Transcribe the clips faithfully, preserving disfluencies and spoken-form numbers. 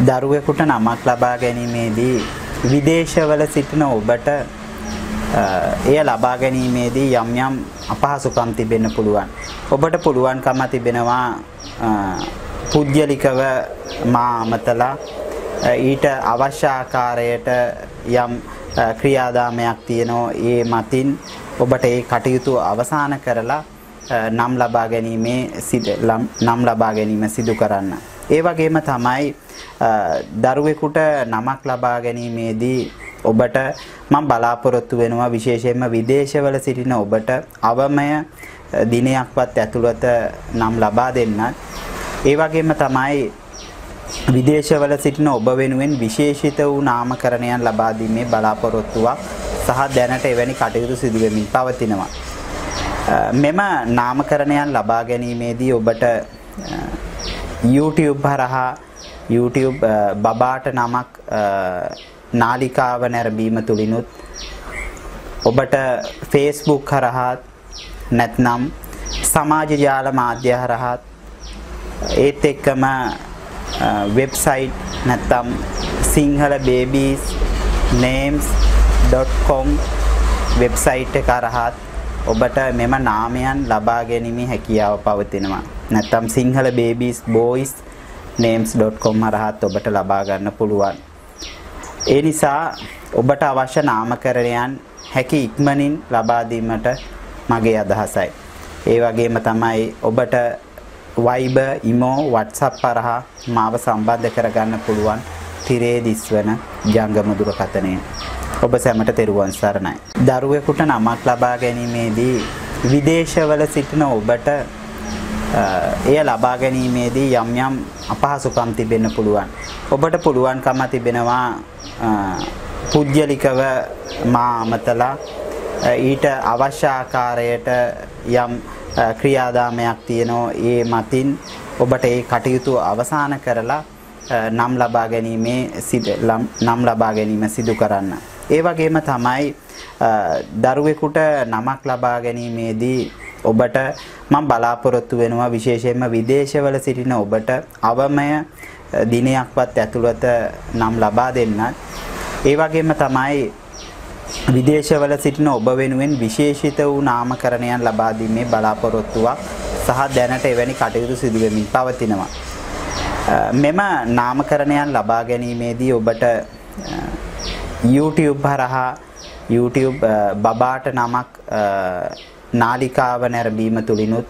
දරුවෙකුට නමක් ලබා ගැනීමේදී විදේශවල සිටින ඔබට එය ලබා ගැනීමේදී යම් යම් අපහසුකම් තිබෙන්න පුළුවන්. ඔබට පුළුවන්කම තිබෙනවා පුද්ගලිකව මා අමතලා ඊට අවශ්‍ය ආකාරයට යම් ක්‍රියාදාමයක් තියෙනවා. ඒ මතින් ඔබට ඒ කටයුතු අවසන් කරලා නම් ලබා ගැනීමේ නම් ලබා ගැනීම සිදු කරන්න. ඒ වගේම තමයි දරුවෙකුට නමක් ලබා ගැනීමේදී ඔබට මම බලාපොරොත්තු වෙනවා විශේෂයෙන්ම විදේශවල සිටින ඔබට අවමය දිනයක්වත් ඇතුළත නම් ලබා දෙන්නත්. ඒ වගේම තමයි විදේශවල සිටින ඔබ වෙනුවෙන් විශේෂිත වූ නාමකරණයන් ලබා දීමේ බලාපොරොත්තුවක් සහ දැනට එවැනි කටයුතු සිදු වෙමින් පවතිනවා. මෙම නාමකරණයන් ලබා ගැනීමේදී ඔබට YouTube හරහා YouTube බබාට නමක් නාලිකාව නැරඹීම තුලිනුත් ඔබට Facebook හරහා නැත්නම් සමාජ ජාල මාධ්‍ය හරහා ඒත් එක්කම වෙබ්සයිට් නැත්නම් sinhala babies names dot com website එක හරහා ඔබට මෙම නාමයන් ලබා ගැනීමේ හැකියාව පවතිනවා. නැත්නම් sinhala babies boys names dot com හරහා ඔබට ලබා ගන්න පුළුවන්. ඒ නිසා ඔබට අවශ්‍ය නාමකරණයන් හැකි ඉක්මනින් ලබා දීමට මගේ අදහසයි. ඒ වගේම තමයි ඔබට Viber, Imo, WhatsApp හරහා මාව සම්බන්ධ කරගන්න පුළුවන් තිරේ දිස්වන ජංගම දුරකථනය. ඔබ සැමට තෙරුවන් සරණයි. දරුවෙකුට නමක් ලබා ගැනීමේදී විදේශවල සිටින ඔබට එය ලබා ගැනීමේදී යම් යම් අපහසුකම් තිබෙන්න පුළුවන්. ඔබට පුළුවන්කම තිබෙනවා පුද්ගලිකව මා අමතලා ඊට අවශ්‍ය ආකාරයට යම් ක්‍රියාදාමයක් තියෙනවා. ඒ මතින් ඔබට ඒ කටයුතු අවසන් කරලා නම් ලබා ගැනීමේ නම් ලබා ගැනීම සිදු කරන්න. ඒ වගේම තමයි දරුවෙකුට නමක් ලබා ගැනීමේදී ඔබට මම බලාපොරොත්තු වෙනවා විශේෂයෙන්ම විදේශවල සිටින ඔබට අවමය දිනයක්වත් ඇතුළත නම් ලබා දෙන්නත්. ඒ වගේම තමයි විදේශවල සිටින ඔබ වෙනුවෙන් විශේෂිත වූ නාමකරණයන් ලබා දීමේ බලාපොරොත්තුවක් සහ දැනට එවැනි කටයුතු සිදු වෙමින් පවතිනවා. මෙම නාමකරණයන් ලබා ගැනීමේදී ඔබට YouTube හරහා YouTube බබාට නමක් නාලිකාව නැරඹීම තුලිනුත්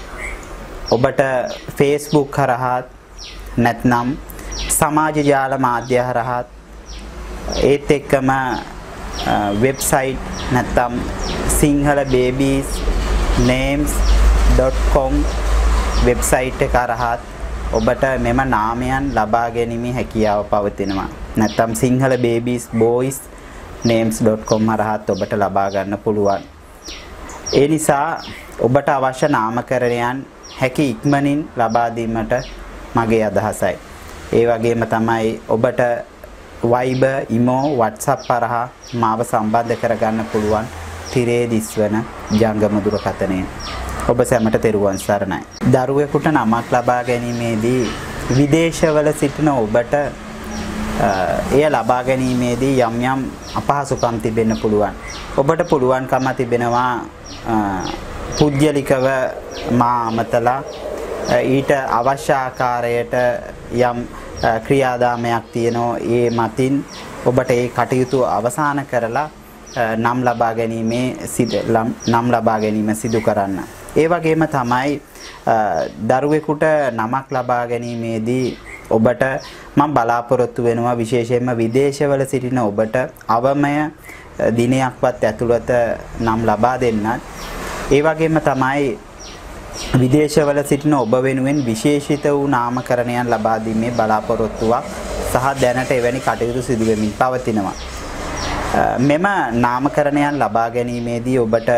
ඔබට Facebook හරහා නැත්නම් සමාජ ජාල මාධ්‍ය හරහා ඒත් එක්කම වෙබ්සයිට් නැත්නම් sinhala babies names dot com website එක හරහා ඔබට මෙම නාමයන් ලබා ගැනීමේ හැකියාව පවතිනවා. නැත්නම් sinhala babies boys names dot com හරහා ඔබට ලබා ගන්න පුළුවන්. ඒ නිසා ඔබට අවශ්‍ය නාමකරණයන් හැකි ඉක්මනින් ලබා දීමට මගේ අදහසයි. ඒ වගේම තමයි ඔබට Viber, Imo, WhatsApp හරහා මාව සම්බන්ධ කරගන්න පුළුවන් තිරේ දිස්වන ජංගම දුරකථනය. ඔබ සැමට තෙරුවන් සරණයි. දරුවෙකුට නමක් ලබා ගැනීමේදී විදේශවල සිටින ඔබට එය ලබා ගැනීමේදී යම් යම් අපහසුකම් තිබෙන්න පුළුවන්. ඔබට පුළුවන්කම තිබෙනවා පුද්ගලිකව මා අමතලා ඊට අවශ්‍ය ආකාරයට යම් ක්‍රියාදාමයක් තියෙනවා. ඒ මතින් ඔබට ඒ කටයුතු අවසන් කරලා නම් ලබා ගැනීමේ නම් ලබා ගැනීම සිදු කරන්න. ඒ වගේම තමයි දරුවෙකුට නමක් ලබා ගැනීමේදී ඔබට මම බලාපොරොත්තු වෙනවා විශේෂයෙන්ම විදේශවල සිටින ඔබට අවමය දිනයක්වත් ඇතුළත නම් ලබා දෙන්නත්. ඒ වගේම තමයි විදේශවල සිටින ඔබ වෙනුවෙන් විශේෂිත වූ නාමකරණයන් ලබා දීමේ බලාපොරොත්තුවක් සහ දැනට එවැනි කටයුතු සිදු වෙමින් පවතිනවා. මෙම නාමකරණයන් ලබා ගැනීමේදී ඔබට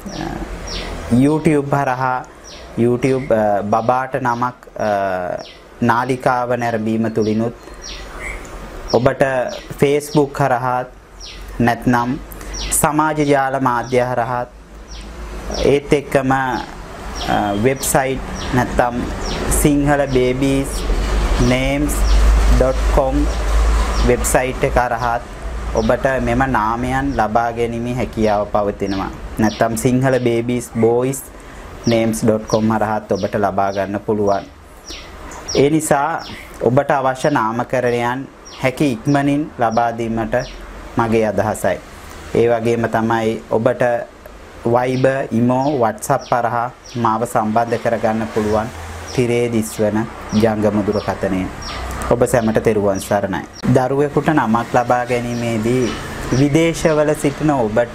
YouTube හරහා YouTube බබාට නමක් නාලිකාව නැරඹීම තුලිනුත් ඔබට Facebook හරහා නැත්නම් සමාජ ජාල මාධ්‍ය හරහා ඒත් එක්කම වෙබ්සයිට් නැත්නම් sinhala babies names dot com website එක හරහා ඔබට මෙම නාමයන් ලබා ගැනීමේ හැකියාව පවතිනවා. නැත්නම් Sinhala babies boys names dot com හරහා ඔබට ලබා ගන්න පුළුවන්. ඒ නිසා ඔබට අවශ්‍ය නාමකරණයන් හැකි ඉක්මනින් ලබා දීමට මගේ අදහසයි. ඒ වගේම තමයි ඔබට Viber, Imo, WhatsApp හරහා මාව සම්බන්ධ කරගන්න පුළුවන් තිරේ දිස්වන ජංගම දුරකථනය. ඔබ සැමට තෙරුවන් සරණයි. දරුවෙකුට නමක් ලබා ගැනීමේදී විදේශවල සිටින ඔබට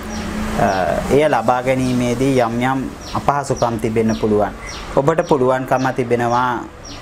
එය ලබා ගැනීමේදී යම් යම් අපහසුකම් තිබෙන්න පුළුවන්. ඔබට පුළුවන්කම තිබෙනවා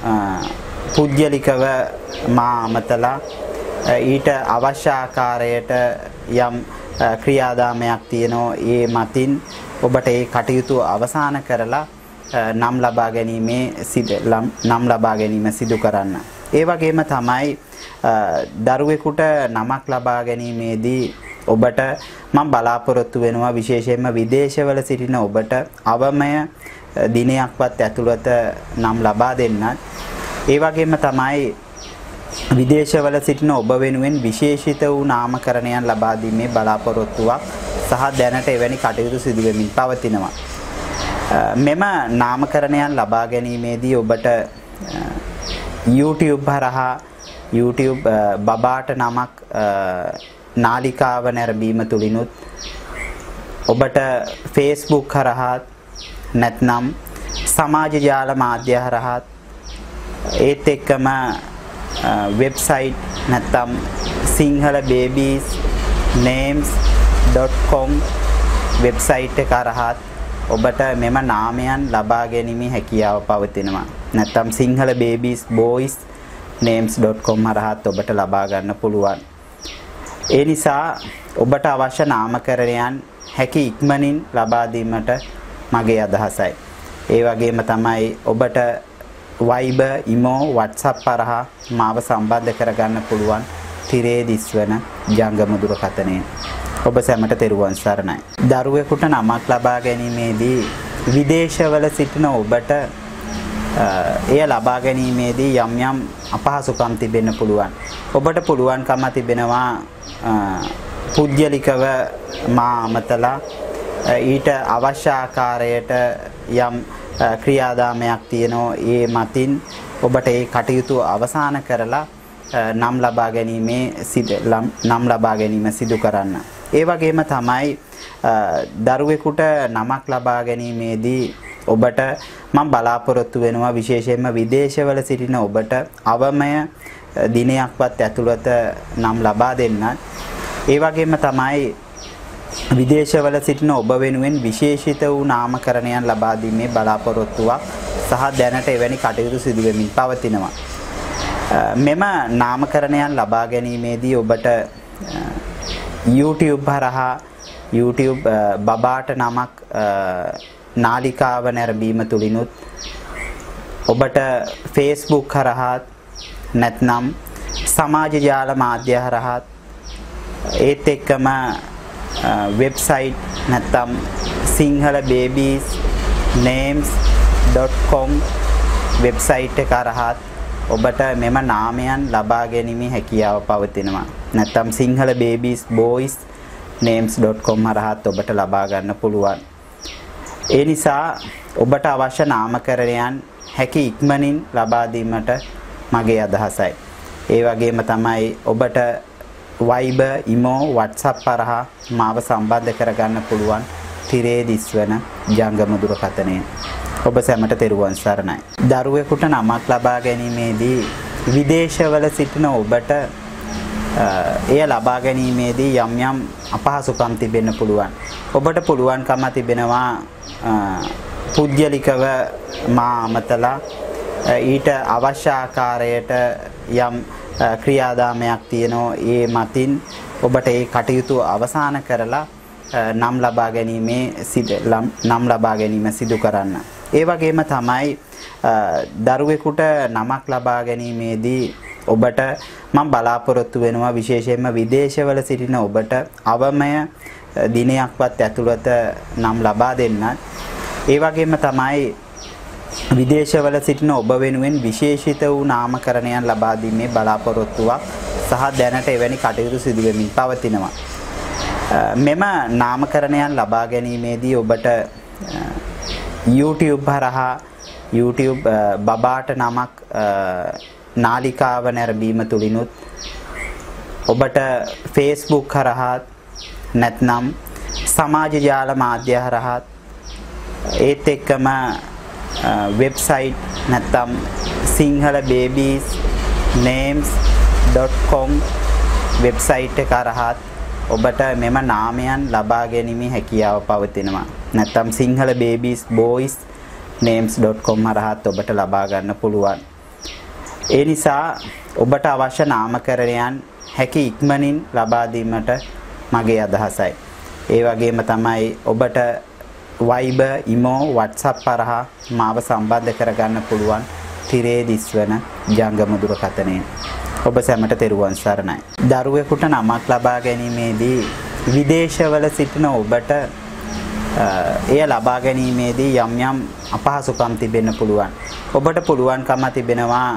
පුද්ගලිකව මා අමතලා ඊට අවශ්‍ය ආකාරයට යම් ක්‍රියාදාමයක් තියෙනවා. ඒ මතින් ඔබට ඒ කටයුතු අවසන් කරලා නම් ලබා ගැනීමේ නම් ලබා ගැනීම සිදු කරන්න. ඒ වගේම තමයි දරුවෙකුට නමක් ලබා ගැනීමේදී ඔබට මම බලාපොරොත්තු වෙනවා විශේෂයෙන්ම විදේශවල සිටින ඔබට අවමය දිනයක්වත් ඇතුළත නම් ලබා දෙන්නත්. ඒ වගේම තමයි විදේශවල සිටින ඔබ වෙනුවෙන් විශේෂිත වූ නාමකරණයන් ලබා දීමේ බලාපොරොත්තුවක් සහ දැනට එවැනි කටයුතු සිදු වෙමින් පවතිනවා. මෙම නාමකරණයන් ලබා ගැනීමේදී ඔබට YouTube හරහා YouTube බබාට නමක් නාලිකාව නැරඹීම තුලිනුත් ඔබට Facebook හරහා නැත්නම් සමාජ ජාල මාධ්‍ය හරහා ඒත් එක්කම වෙබ්සයිට් නැත්නම් Sinhala babies names dot com website එක හරහා ඔබට මෙම නාමයන් ලබා ගැනීමේ හැකියාව පවතිනවා. නැත්නම් Sinhala babies boys names dot com හරහා ඔබට ලබා ගන්න පුළුවන්. ඒ නිසා ඔබට අවශ්‍ය නාමකරණයන් හැකි ඉක්මනින් ලබා දීමට මගේ අදහසයි. ඒ වගේම තමයි ඔබට Viber, Imo, WhatsApp හරහා මාව සම්බන්ධ කරගන්න පුළුවන් තිරේ දිස්වන ජංගම දුරකථනය. ඔබ සැමට තෙරුවන් සරණයි. දරුවෙකුට නමක් ලබා ගැනීමේදී විදේශවල සිටින ඔබට එය ලබා ගැනීමේදී යම් යම් අපහසුකම් තිබෙන්න පුළුවන්. ඔබට පුළුවන්කම තිබෙනවා පුද්ගලිකව මා අමතලා ඊට අවශ්‍ය ආකාරයට යම් ක්‍රියාදාමයක් තියෙනවා. ඒ මතින් ඔබට ඒ කටයුතු අවසන් කරලා නම් ලබා ගැනීමේ නම් ලබා ගැනීම සිදු කරන්න. ඒ වගේම තමයි දරුවෙකුට නමක් ලබා ගැනීමේදී ඔබට මම බලාපොරොත්තු වෙනවා විශේෂයෙන්ම විදේශවල සිටින ඔබට අවමය දිනයක්වත් ඇතුළත නම් ලබා දෙන්නත්. ඒ වගේම තමයි විදේශවල සිටින ඔබ වෙනුවෙන් විශේෂිත වූ නාමකරණයන් ලබා දීමේ බලාපොරොත්තුවක් සහ දැනට එවැනි කටයුතු සිදු වෙමින් පවතිනවා. මෙම නාමකරණයන් ලබා ගැනීමේදී ඔබට YouTube හරහා YouTube බබාට නමක් නාලිකාව නැරඹීම තුලිනුත් ඔබට Facebook හරහා නැත්නම් සමාජ ජාල මාධ්‍ය හරහා ඒත් එක්කම වෙබ්සයිට් නැත්නම් Sinhala babies names dot com website එක හරහා ඔබට මෙම නාමයන් ලබා ගැනීමේ හැකියාව පවතිනවා. නැත්නම් Sinhala babies boys names dot com හරහා ඔබට ලබා ගන්න පුළුවන්. ඒ නිසා ඔබට අවශ්‍ය නාමකරණයන් හැකි ඉක්මනින් ලබා දීමට මගේ අදහසයි. ඒ වගේම තමයි ඔබට Viber, Imo, WhatsApp හරහා මාව සම්බන්ධ කරගන්න පුළුවන් තිරේ දිස්වන ජංගම දුරකථනය. ඔබ සැමට තෙරුවන් සරණයි. දරුවෙකුට නමක් ලබා ගැනීමේදී විදේශවල සිටින ඔබට එය ලබා ගැනීමේදී යම් යම් අපහසුකම් තිබෙන්න පුළුවන්. ඔබට පුළුවන්කම තිබෙනවා පුද්ගලිකව මා අමතලා ඊට අවශ්‍ය ආකාරයට යම් ක්‍රියාදාමයක් තියෙනවා. ඒ මතින් ඔබට ඒ කටයුතු අවසන් කරලා නම් ලබා ගැනීමේ නම් ලබා ගැනීම සිදු කරන්න. ඒ වගේම තමයි දරුවෙකුට නමක් ලබා ගැනීමේදී ඔබට මම බලාපොරොත්තු වෙනවා විශේෂයෙන්ම විදේශවල සිටින ඔබට අවමය දිනයක්වත් ඇතුළත නම් ලබා දෙන්නත්. ඒ වගේම තමයි විදේශවල සිටින ඔබ වෙනුවෙන් විශේෂිත වූ නාමකරණයන් ලබා දීමේ බලාපොරොත්තුවක් සහ දැනට එවැනි කටයුතු සිදු වෙමින් පවතිනවා. මෙම නාමකරණයන් ලබා ගැනීමේදී ඔබට YouTube හරහා YouTube බබාට නමක් නාලිකාව නැරඹීම තුලිනුත් ඔබට Facebook හරහා නැත්නම් සමාජ ජාල මාධ්‍ය හරහා ඒත් එක්කම වෙබ්සයිට් නැත්නම් sinhala babies names dot com website එක හරහා ඔබට මෙම නාමයන් ලබා ගැනීමේ හැකියාව පවතිනවා. නැත්නම් sinhala babies boys names dot com හරහා ඔබට ලබා ගන්න පුළුවන්. ඒ නිසා ඔබට අවශ්‍ය නාමකරණයන් හැකි ඉක්මනින් ලබා දීමට මගේ අදහසයි. ඒ වගේම තමයි ඔබට Viber, Imo, WhatsApp හරහා මාව සම්බන්ධ කරගන්න පුළුවන් තිරේ දිස්වන ජංගම දුරකථනයෙන්. ඔබ සැමට තෙරුවන් සරණයි. දරුවෙකුට නමක් ලබා ගැනීමේදී විදේශවල සිටින ඔබට එය ලබා ගැනීමේදී යම් යම් අපහසුකම් තිබෙන්න පුළුවන්. ඔබට පුළුවන්කම තිබෙනවා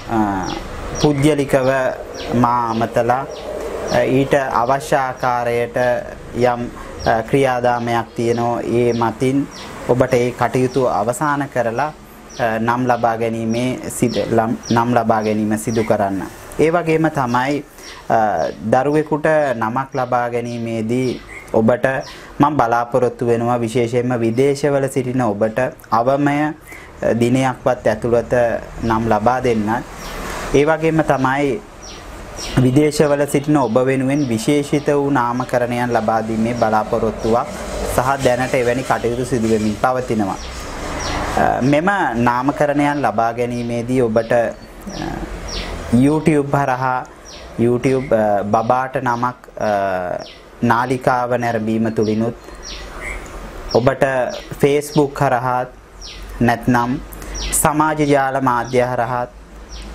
පුද්ගලිකව මා අමතලා ඊට අවශ්‍ය ආකාරයට යම් ක්‍රියාදාමයක් තියෙනවා. ඒ මතින් ඔබට ඒ කටයුතු අවසන් කරලා නම් ලබා ගැනීමේ නම් ලබා ගැනීම සිදු කරන්න. ඒ වගේම තමයි දරුවෙකුට නමක් ලබා ගැනීමේදී ඔබට මම බලාපොරොත්තු වෙනවා විශේෂයෙන්ම විදේශවල සිටින ඔබට අවමය දිනයක්වත් ඇතුළත නම් ලබා දෙන්නත්. ඒ වගේම තමයි විදේශවල සිටින ඔබ වෙනුවෙන් විශේෂිත වූ නාමකරණයන් ලබා දීමේ බලාපොරොත්තුවක් සහ දැනට එවැනි කටයුතු සිදු වෙමින් පවතිනවා. මෙම නාමකරණයන් ලබා ගැනීමේදී ඔබට YouTube හරහා YouTube බබාට නමක් නාලිකාව නැරඹීම තුලිනුත් ඔබට Facebook හරහා නැත්නම් සමාජ ජාල මාධ්‍ය හරහා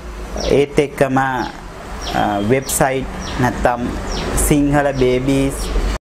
ඒත් එක්කම වෙබ්සයිට් නැත්නම් sinhala babies